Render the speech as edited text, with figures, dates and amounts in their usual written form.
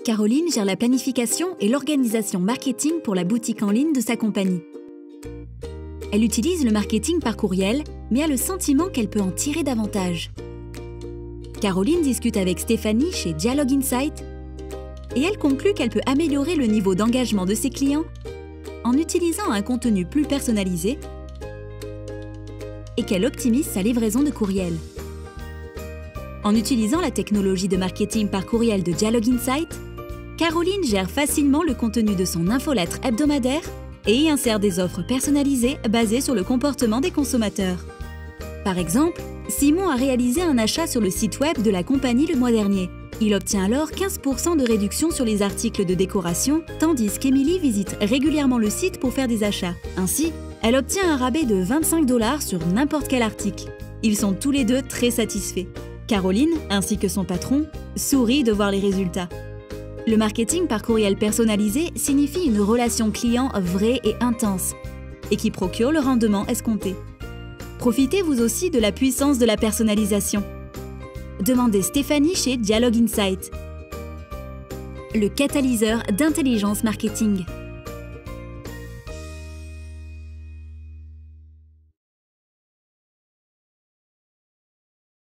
Caroline gère la planification et l'organisation marketing pour la boutique en ligne de sa compagnie. Elle utilise le marketing par courriel, mais a le sentiment qu'elle peut en tirer davantage. Caroline discute avec Stéphanie chez Dialogue Insight et elle conclut qu'elle peut améliorer le niveau d'engagement de ses clients en utilisant un contenu plus personnalisé et qu'elle optimise sa livraison de courriel. En utilisant la technologie de marketing par courriel de Dialogue Insight, Caroline gère facilement le contenu de son infolettre hebdomadaire et y insère des offres personnalisées basées sur le comportement des consommateurs. Par exemple, Simon a réalisé un achat sur le site web de la compagnie le mois dernier. Il obtient alors 15% de réduction sur les articles de décoration, tandis qu'Émilie visite régulièrement le site pour faire des achats. Ainsi, elle obtient un rabais de 25 $ sur n'importe quel article. Ils sont tous les deux très satisfaits. Caroline, ainsi que son patron, sourient de voir les résultats. Le marketing par courriel personnalisé signifie une relation client vraie et intense, et qui procure le rendement escompté. Profitez vous aussi de la puissance de la personnalisation. Demandez Stéphanie chez Dialogue Insight, le catalyseur d'intelligence marketing.